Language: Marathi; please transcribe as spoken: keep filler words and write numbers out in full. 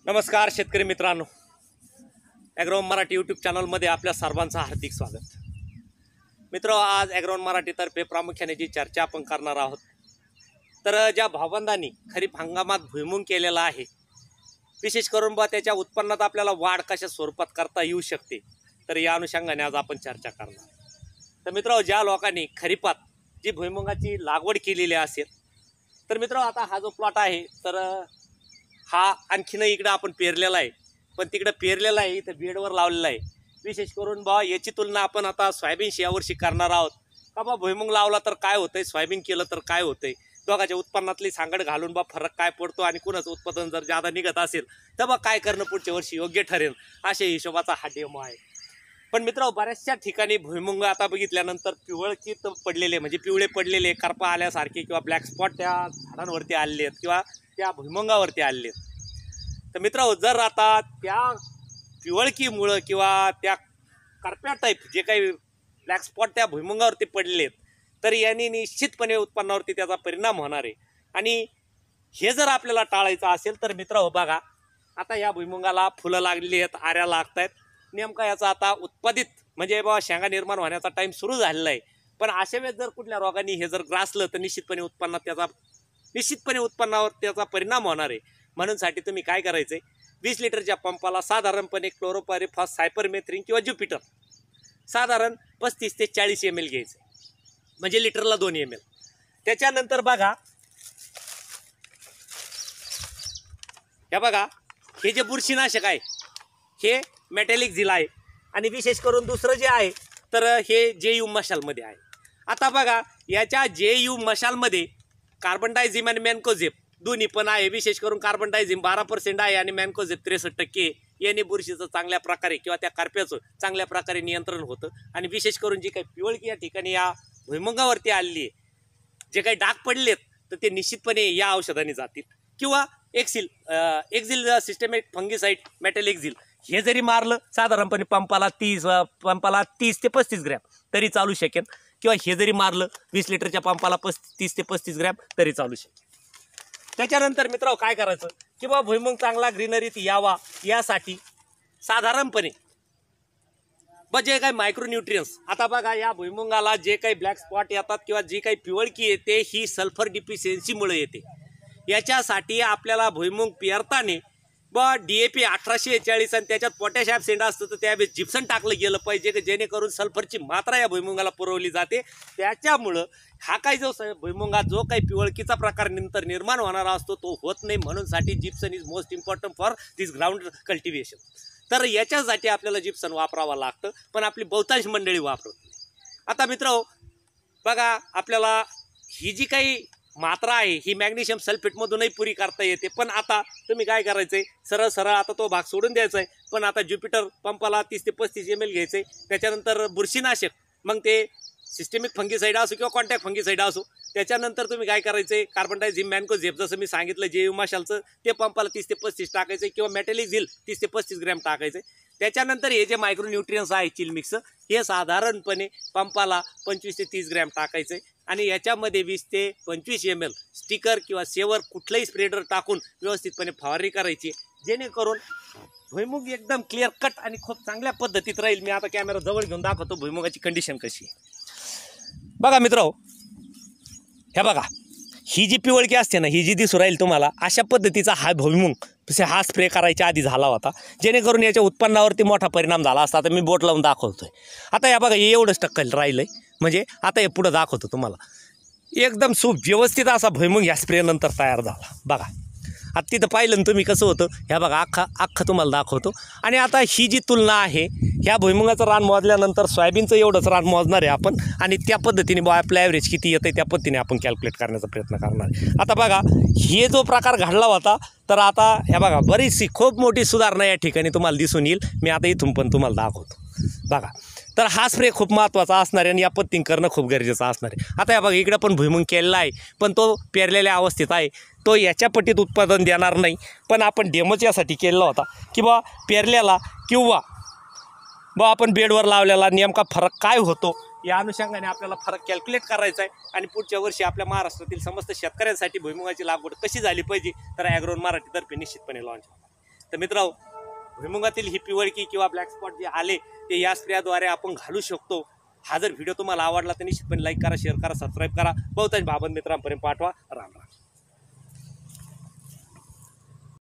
नमस्कार शेतकरी मित्रांनो, ॲग्रोवन मराठी यूट्यूब चॅनलमध्ये आपल्या सर्वांचं हार्दिक स्वागत. मित्र, आज ॲग्रोवन मराठीतर्फे प्रामुख्याने जी चर्चा आपण करणार आहोत, तर ज्या भावबंधांनी खरीप हंगामात भुईमुग केलेला आहे, विशेष करून बा त्याच्या उत्पन्नात आपल्याला वाढ कशा स्वरूपात करता येऊ शकते, तर या अनुषंगाने आज आपण चर्चा करणार. तर मित्र, ज्या लोकांनी खरीपात जी भुईमुगाची लागवड केलेली असेल, तर मित्र आता हा जो प्लॉट आहे, तर हा आणखीन इकडं आपण पेरलेला आहे, पण तिकडं पेरलेला आहे, इथं बेडवर लावलेला आहे. विशेष करून बा याची तुलना आपण आता सोयाबीनशी यावर्षी करणार आहोत का बा भुईमुग लावला तर काय होतंय, सोयाबीन केलं तर काय होतंय, दोघांच्या उत्पन्नातली सांगड घालून बा फरक काय पडतो आणि कुणाचं उत्पादन जर जादा निघत असेल तर बा काय करणं पुढच्या वर्षी योग्य ठरेल, अशा हिशोबाचा हा डेमो आहे. पण मित्र, बऱ्याचशा ठिकाणी भुईमुग आता बघितल्यानंतर पिवळकीत पडलेले, म्हणजे पिवळे पडलेले, करपा आल्यासारखे किंवा ब्लॅक स्पॉट त्या झाडांवरती आलेले आहेत किंवा त्या भुईमुगावरती आलेले आहेत. तर मित्र, जर आता त्या पिवळकीमुळं किंवा त्या करप्या टाईप जे काही ब्लॅक स्पॉट त्या भुईमुगावरती पडलेले आहेत, तर यांनी निश्चितपणे उत्पन्नावरती त्याचा परिणाम होणार आहे. आणि हे जर आपल्याला टाळायचं असेल तर मित्र हो बघा, आता या भुईमुगाला फुलं लागलेली आहेत, आऱ्या लागत आहेत, नेमका याचा आता उत्पादित म्हणजे बाबा शेंगा निर्माण होण्याचा टाईम सुरू झालेला आहे. पण अशा वेळेस जर कुठल्या रोगांनी हे जर ग्रासलं तर निश्चितपणे उत्पन्नात त्याचा निश्चितपणे उत्पन्नावर त्याचा परिणाम होणार आहे. म्हणून साठी तुम्ही काय करायचं आहे, वीस लिटरच्या पंपाला साधारणपणे क्लोरोपायरिफॉस, सायपरमेथ्रिन किंवा ज्युपिटर साधारण पस्तीस ते चाळीस एम एल घ्यायचं, म्हणजे लिटरला दोन एम एल. त्याच्यानंतर बघा, हे बघा, हे जे बुरशीनाशक आहे हे मेटॅलिक झिल आहे, आणि विशेष करून दुसरं जे आहे तर हे जे यू मशालमध्ये आहे. आता बघा, याच्या जे यू मशालमध्ये कार्बन डायझिम आणि मॅन्कोझेप दोन्ही पण आहे. विशेष करून कार्बन डायझिम बारा पर्सेंट आहे आणि मॅन्कोझेप त्रेसष्ट टक्के. याने बुरशीचं चांगल्या प्रकारे किंवा त्या कार्प्याचं चांगल्या प्रकारे नियंत्रण होतं. आणि विशेष करून जी काही पिवळकी या ठिकाणी या भुईमुगावरती आलेली आहे, जे काही डाग पडलेत, तर ते निश्चितपणे या औषधाने जातील. किंवा एक्सिल एक्झिल सिस्टमॅटिक फंगिसाईड मेटॅलिक्झिल हे जरी मारलं साधारणपणे पंपाला तीस पंपाला तीस ते पस्तीस ग्रॅम तरी चालू शकेल. किंवा हे जरी मारलं वीस लिटरच्या पंपाला पस्तीस ते पस्तीस ग्रॅम तरी चालू शकेल. त्याच्यानंतर मित्रांनो काय करायचं की बाबा भुईमुग चांगला ग्रीनरीत यावा यासाठी साधारणपणे ब जे काही मायक्रोन्यूट्रियन्स, आता बघा या भुईमुगाला जे काही ब्लॅक स्पॉट येतात किंवा जी काही पिवळकी येते ही सल्फर डिफिशियन्सीमुळे येते. याच्यासाठी आपल्याला भुईमुग पेरताना ब डी ए पी अठराशे चाळीस आणि त्याच्यात पोटॅश ॲब्सेंट असतं, तर त्यावेळेस जिप्सन टाकलं गेलं पाहिजे की जेणेकरून सल्फरची मात्रा या भुईमुगाला पुरवली जाते. त्याच्यामुळं हा काही जो भुईमुगात जो काही पिवळकीचा प्रकार नंतर निर्माण होणारा असतो तो होत नाही. म्हणून साठी gypsum is most important for this ground cultivation. तर याच्यासाठी आपल्याला जिप्सन वापरावं लागतं, पण आपली बहुतांश मंडळी वापरत नाही. आता मित्र बघा, आपल्याला ही जी काही मात्रा आहे ही मॅग्नेशियम सल्फेटमधूनही पुरी करता येते. पण आता तुम्ही काय करायचं आहे, सरळ सरळ आता तो भाग सोडून द्यायचा आहे. पण आता ज्युपिटर पंपाला तीस ते पस्तीस एम एल घ्यायचं आहे. त्याच्यानंतर बुरशीनाशक, मग ते सिस्टेमिक फंगीसाईड असो किंवा कॉन्टॅक्ट फंगीसाईड असो. त्याच्यानंतर तुम्ही काय करायचं आहे, कार्बन डायझिम मॅन्कोझेप जसं मी सांगितलं जे यू मशालचं, ते पंपाला तीस ते पस्तीस टाकायचं किंवा मेटॅलिक झिल तीस ते पस्तीस ग्रॅम टाकायचं. त्याच्यानंतर हे जे मायक्रोन्यूट्रियन्स आहे चिल मिक्स, हे साधारणपणे पंपाला पंचवीस ते तीस ग्रॅम टाकायचं. आणि याच्यामध्ये वीस ते पंचवीस एम एल स्टिकर किंवा सेवर कुठलंही स्प्रेडर टाकून व्यवस्थितपणे फवारणी करायची, जेणेकरून भुईमुग एकदम क्लिअर कट आणि खूप चांगल्या पद्धतीत राहील. मी आता कॅमेरा जवळ घेऊन दाखवतो भुईमुगाची कंडिशन कशी आहे. बघा मित्रांनो, हे बघा, ही जी पिवळकी असते ना, ही जी दिसू राहील तुम्हाला, अशा पद्धतीचा हा भुईमुग हा स्प्रे करायच्या आधी झाला होता, जेणेकरून याच्या उत्पन्नावरती मोठा परिणाम झाला असता. आता मी बोट लावून दाखवतोय. आता या बघा, हे एवढंच टक्कल राहिलंय, म्हणजे आता हे पुढं दाखवतो तुम्हाला. एकदम सुव्यवस्थित असा भुईमुग ह्या स्प्रे नंतर तयार झाला. बघा आता तिथं पाहिलं ना तुम्ही कसं होतं, ह्या बघा अख्खा अख्खं तुम्हाला दाखवतो. आणि आता ही जी तुलना आहे, ह्या भुईमुगाचं रान मोजल्यानंतर सोयाबीनचं एवढंच रान मोजणार आहे आपण, आणि त्या पद्धतीने बा आपलं ॲव्हरेज किती येतं त्या पद्धतीने आपण कॅल्क्युलेट करण्याचा प्रयत्न करणार आहे. आता बघा, हे जो प्रकार घडला होता, तर आता ह्या बघा बरीचशी खूप मोठी सुधारणा या ठिकाणी तुम्हाला दिसून येईल. मी आता इथून पण तुम्हाला दाखवतो. बघा, तर हा स्प्रे खूप महत्त्वाचा असणार आहे आणि या पद्धतीने करणं खूप गरजेचं असणार आहे. आता या बघा, इकडं पण भुईमुग केलेला आहे, पण तो पेरलेल्या अवस्थेत आहे. तो याच्या पट्टीत उत्पादन देणार नाही, पण आपण डेमोच यासाठी केलेला होता की बा पेरलेला किंवा बा आपण बेडवर लावलेला नेमका फरक काय होतो या अनुषंगाने आपल्याला फरक कॅल्क्युलेट करायचा आहे. आणि पुढच्या वर्षी आपल्या महाराष्ट्रातील समस्त शेतकऱ्यांसाठी भुईमुगाची लागवड कशी झाली पाहिजे, तर ॲग्रोवन मराठीतर्फे निश्चितपणे लॉन्च होणार. तर मित्रांनो, भुईमुगातील ही पिवळकी किंवा ब्लॅक स्पॉट जे आले ते या स्प्रेद्वारे आपण घालू शकतो. हा जर व्हिडिओ तुम्हाला आवडला तर निश्चितपणे लाईक करा, शेअर करा, सबस्क्राईब करा, बहुतांश भाबंद मित्रांपर्यंत पाठवा. राम राम.